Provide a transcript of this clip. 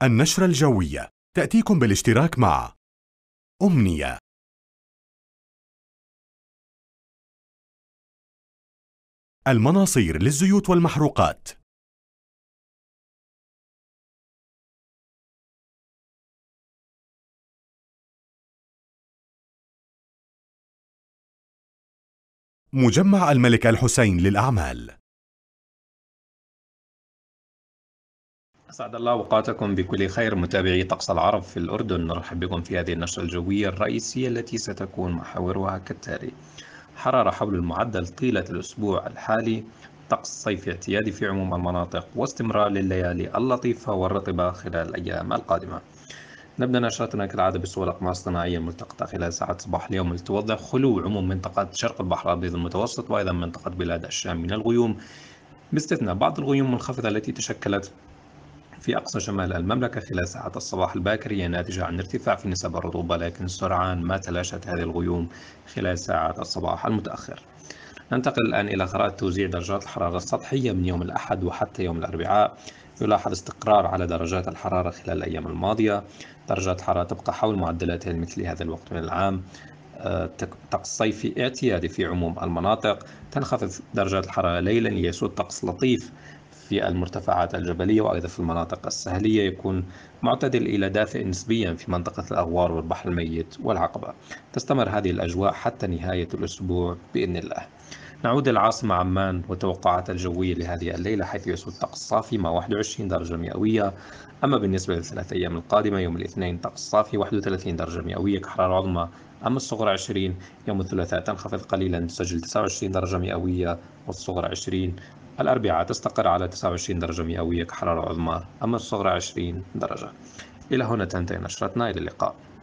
النشرة الجوية تأتيكم بالاشتراك مع أمنية. المناصير للزيوت والمحروقات. مجمع الملك الحسين للأعمال. أسعد الله أوقاتكم بكل خير متابعي طقس العرب في الأردن. نرحب بكم في هذه النشرة الجوية الرئيسية التي ستكون محاورها كالتالي: حرارة حول المعدل طيلة الأسبوع الحالي، طقس صيفي اعتيادي في عموم المناطق، واستمرار لليالي اللطيفة والرطبة خلال الأيام القادمة. نبدأ نشرتنا كالعادة بصور أقمار صناعية ملتقطة خلال ساعات صباح اليوم لتوضح خلو عموم منطقة شرق البحر الأبيض المتوسط وأيضا منطقة بلاد الشام من الغيوم، باستثناء بعض الغيوم المنخفضة التي تشكلت في أقصى شمال المملكة خلال ساعات الصباح الباكرة ناتجة عن ارتفاع في نسب الرطوبة، لكن سرعان ما تلاشت هذه الغيوم خلال ساعات الصباح المتأخر. ننتقل الآن إلى خرائط توزيع درجات الحرارة السطحية من يوم الأحد وحتى يوم الأربعاء. يلاحظ استقرار على درجات الحرارة خلال الأيام الماضية. درجات الحرارة تبقى حول معدلاتها لمثل هذا الوقت من العام. طقس صيفي اعتيادي في عموم المناطق. تنخفض درجات الحرارة ليلا ليسود طقس لطيف في المرتفعات الجبلية وأيضا في المناطق الساحلية، يكون معتدل إلى دافئ نسبيا في منطقة الأغوار والبحر الميت والعقبة. تستمر هذه الأجواء حتى نهاية الأسبوع بإذن الله. نعود العاصمة عمان والتوقعات الجوية لهذه الليلة، حيث يسود طقس صافي مع 21 درجة مئوية. أما بالنسبة للثلاث أيام القادمة: يوم الاثنين طقس صافي 31 درجة مئوية كحرارة عظمى، أما الصغرى 20. يوم الثلاثاء تنخفض قليلا تسجل 29 درجة مئوية والصغرى 20. الأربعاء تستقر على 29 درجة مئوية كحرارة عظمى، أما الصغرى 20 درجة. إلى هنا تنتهي نشرتنا، إلى اللقاء.